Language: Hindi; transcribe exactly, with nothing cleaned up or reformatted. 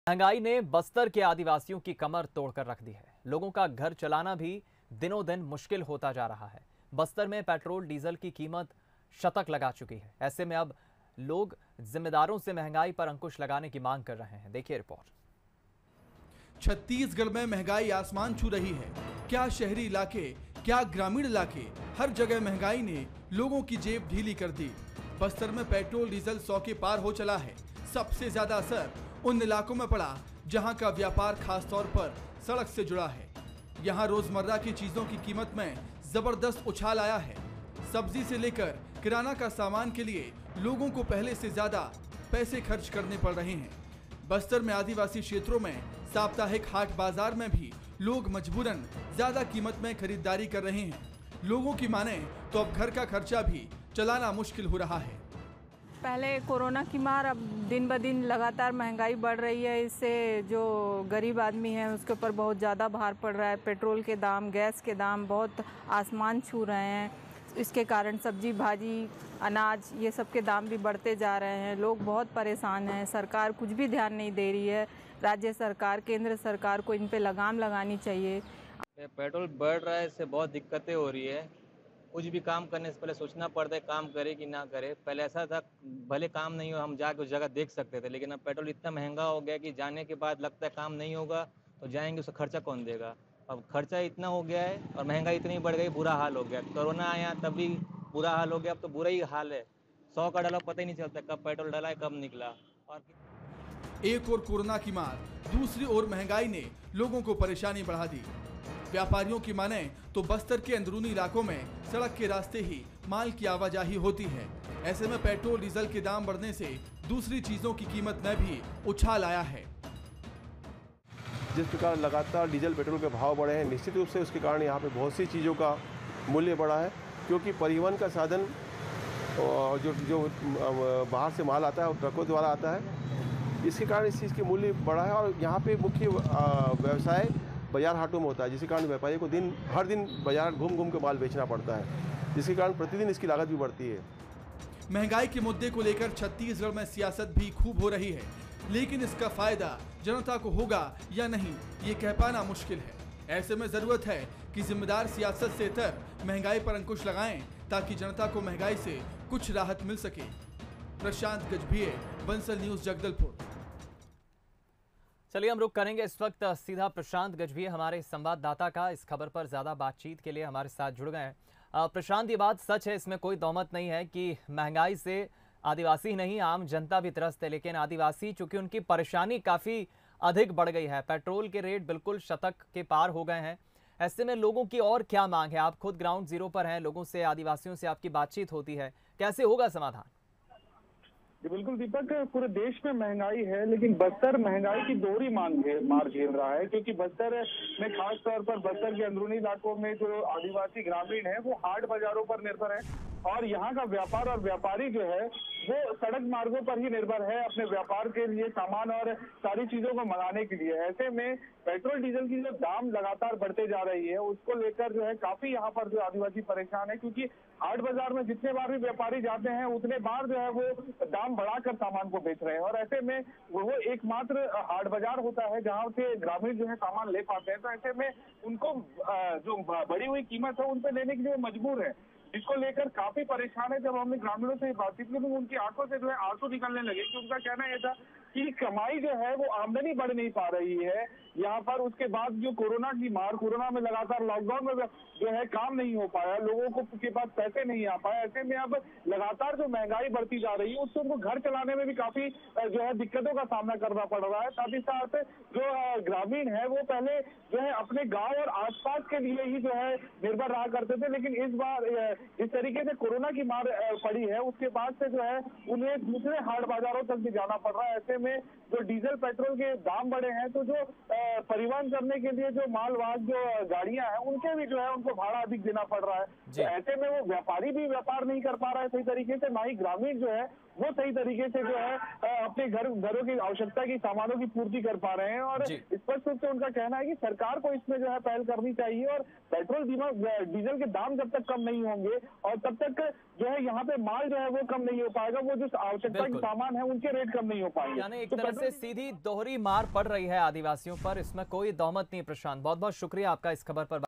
महंगाई ने बस्तर के आदिवासियों की कमर तोड़कर रख दी है। लोगों का घर चलाना भी दिनों दिन मुश्किल होता जा रहा है। बस्तर में पेट्रोल डीजल की कीमत शतक लगा चुकी है। ऐसे में अब लोग जिम्मेदारों से महंगाई पर अंकुश लगाने की मांग कर रहे हैं। देखिए रिपोर्ट। छत्तीसगढ़ में महंगाई आसमान छू रही है। क्या शहरी इलाके, क्या ग्रामीण इलाके, हर जगह महंगाई ने लोगों की जेब ढीली कर दी। बस्तर में पेट्रोल डीजल सौ के पार हो चला है। सबसे ज्यादा असर उन इलाकों में पड़ा जहां का व्यापार खासतौर पर सड़क से जुड़ा है। यहां रोजमर्रा की चीजों की कीमत में जबरदस्त उछाल आया है। सब्जी से लेकर किराना का सामान के लिए लोगों को पहले से ज्यादा पैसे खर्च करने पड़ रहे हैं। बस्तर में आदिवासी क्षेत्रों में साप्ताहिक हाट बाजार में भी लोग मजबूरन ज्यादा कीमत में खरीदारी कर रहे हैं। लोगों की माने तो अब घर का खर्चा भी चलाना मुश्किल हो रहा है। पहले कोरोना की मार, अब दिन ब दिन लगातार महंगाई बढ़ रही है। इससे जो गरीब आदमी है उसके ऊपर बहुत ज़्यादा भार पड़ रहा है। पेट्रोल के दाम, गैस के दाम बहुत आसमान छू रहे हैं। इसके कारण सब्जी भाजी, अनाज, ये सब के दाम भी बढ़ते जा रहे हैं। लोग बहुत परेशान हैं। सरकार कुछ भी ध्यान नहीं दे रही है। राज्य सरकार, केंद्र सरकार को इन पे लगाम लगानी चाहिए। पेट्रोल बढ़ रहा है, इससे बहुत दिक्कतें हो रही है। कुछ भी काम करने से पहले सोचना पड़ता है काम करे कि ना करे। पहले ऐसा था, भले काम नहीं हो हम जाके उस जगह देख सकते थे, लेकिन अब पेट्रोल इतना महंगा हो गया कि जाने के बाद लगता है काम नहीं होगा तो जाएंगे, उसका खर्चा कौन देगा। अब खर्चा इतना हो गया है और महंगाई इतनी बढ़ गई, बुरा हाल हो गया। कोरोना आया तब भी बुरा हाल हो गया, अब तो बुरा ही हाल है। सौ का डाला पता ही नहीं चलता कब पेट्रोल डाला है कब निकला। और एक और कोरोना की मार, दूसरी ओर महंगाई ने लोगों को परेशानी बढ़ा दी। व्यापारियों की माने तो बस्तर के अंदरूनी इलाकों में सड़क के रास्ते ही माल की आवाजाही होती है। ऐसे में पेट्रोल डीजल के दाम बढ़ने से दूसरी चीजों की कीमत में भी उछाल आया है। जिस प्रकार लगातार डीजल पेट्रोल के भाव बढ़े हैं, निश्चित रूप से उसके कारण यहाँ पे बहुत सी चीज़ों का मूल्य बढ़ा है, क्योंकि परिवहन का साधन जो जो बाहर से माल आता है ट्रकों द्वारा आता है, इसके कारण इस चीज़ की मूल्य बढ़ा है। और यहाँ पे मुख्य व्यवसाय बाजार हाटों में होता है, जिसके कारण व्यापारी को दिन हर दिन बाजार घूम घूम के माल बेचना पड़ता है, जिसके कारण प्रतिदिन इसकी लागत भी बढ़ती है। महंगाई के मुद्दे को लेकर छत्तीसगढ़ में सियासत भी खूब हो रही है, लेकिन इसका फायदा जनता को होगा या नहीं, ये कह पाना मुश्किल है। ऐसे में जरूरत है कि जिम्मेदार सियासत से इतर महंगाई पर अंकुश लगाएं, ताकि जनता को महंगाई से कुछ राहत मिल सके। प्रशांत गजभिये, बंसल न्यूज, जगदलपुर। चलिए हम रुक करेंगे इस वक्त सीधा प्रशांत गजभिये हमारे संवाददाता का इस खबर पर ज्यादा बातचीत के लिए हमारे साथ जुड़ गए हैं। प्रशांत, ये बात सच है, इसमें कोई दौमत नहीं है कि महंगाई से आदिवासी नहीं आम जनता भी त्रस्त है, लेकिन आदिवासी चूंकि उनकी परेशानी काफी अधिक बढ़ गई है। पेट्रोल के रेट बिल्कुल शतक के पार हो गए हैं। ऐसे में लोगों की और क्या मांग है? आप खुद ग्राउंड जीरो पर हैं, लोगों से, आदिवासियों से आपकी बातचीत होती है, कैसे होगा समाधान? जी बिल्कुल दीपक, पूरे देश में महंगाई है, लेकिन बस्तर महंगाई की दोहरी मांग मार झेल रहा है, क्योंकि बस्तर में खास तौर पर बस्तर के अंदरूनी इलाकों में जो आदिवासी ग्रामीण है वो हाट बाजारों पर निर्भर है, और यहाँ का व्यापार और व्यापारी जो है वो सड़क मार्गों पर ही निर्भर है अपने व्यापार के लिए, सामान और सारी चीजों को मंगाने के लिए। ऐसे में पेट्रोल डीजल की जो दाम लगातार बढ़ते जा रही है, उसको लेकर जो है काफी यहाँ पर जो आदिवासी परेशान है, क्योंकि हाट बाजार में जितने बार भी व्यापारी जाते हैं उतने बार जो है वो दाम बढ़ाकर सामान को बेच रहे हैं। और ऐसे में वो एकमात्र हाट बाजार होता है जहाँ से ग्रामीण जो है सामान ले पाते हैं, तो ऐसे में उनको जो बढ़ी हुई कीमत है उन पर लेने के लिए मजबूर है, जिसको लेकर काफी परेशान है। जब हमने ग्रामीणों से बातचीत की तो उनकी आंखों से जो है आंसू निकलने लगे, कि उनका कहना यह था कि कमाई जो है वो आमदनी बढ़ नहीं पा रही है यहाँ पर। उसके बाद जो कोरोना की मार, कोरोना में लगातार लॉकडाउन में जो है काम नहीं हो पाया, लोगों को के पास पैसे नहीं आ पाए। ऐसे में अब लगातार जो महंगाई बढ़ती जा रही है उससे उनको घर चलाने में भी काफी जो है दिक्कतों का सामना करना पड़ रहा है। साथ ही साथ जो ग्रामीण है वो पहले जो है अपने गाँव और आसपास के लिए ही जो है निर्भर रहा करते थे, लेकिन इस बार इस तरीके से कोरोना की मार पड़ी है उसके बाद से जो है उन्हें दूसरे हाट बाजारों तक भी जाना पड़ रहा है। ऐसे में जो डीजल पेट्रोल के दाम बढ़े हैं तो जो परिवहन करने के लिए जो मालवाहक जो गाड़ियां हैं उनके भी जो है उनको भाड़ा अधिक देना पड़ रहा है। तो ऐसे में वो व्यापारी भी व्यापार नहीं कर पा रहा है सही तरीके से, ना ही ग्रामीण जो है वो सही तरीके से जो है अपने घर घरों की आवश्यकता की सामानों की पूर्ति कर पा रहे हैं। और स्पष्ट रूप से उनका कहना है कि सरकार को इसमें जो है पहल करनी चाहिए और पेट्रोल डीजल के दाम जब तक कम नहीं होंगे और तब तक जो है यहाँ पे माल जो है वो कम नहीं हो पाएगा, वो जो आवश्यकता के सामान है उनके रेट कम नहीं हो पाएंगे। यानी एक तरह से सीधी दोहरी मार पड़ रही है आदिवासियों पर, इसमें कोई दौमत नहीं। प्रशांत, बहुत बहुत शुक्रिया आपका इस खबर पर